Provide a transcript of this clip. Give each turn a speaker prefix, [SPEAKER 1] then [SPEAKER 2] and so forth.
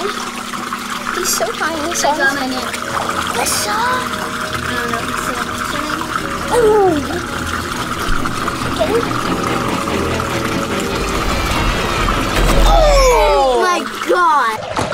[SPEAKER 1] tiny. He's so tiny. So
[SPEAKER 2] I got my name.
[SPEAKER 1] What's up?
[SPEAKER 2] I don't know if he's still.
[SPEAKER 1] Oh,